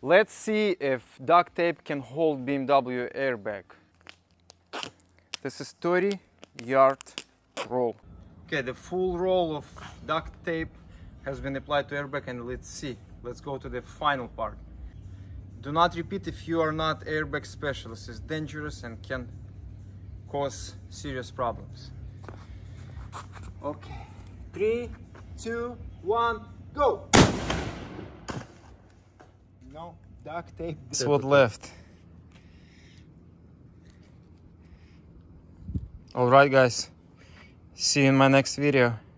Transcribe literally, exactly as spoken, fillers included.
Let's see if duct tape can hold B M W airbag. This is thirty yard roll. Okay, the full roll of duct tape has been applied to airbag, and let's see. Let's go to the final part. Do not repeat if you are not airbag specialist. It's dangerous and can cause serious problems. Okay, three, two, one, go! No, duct tape. That's what left. Alright guys, see you in my next video.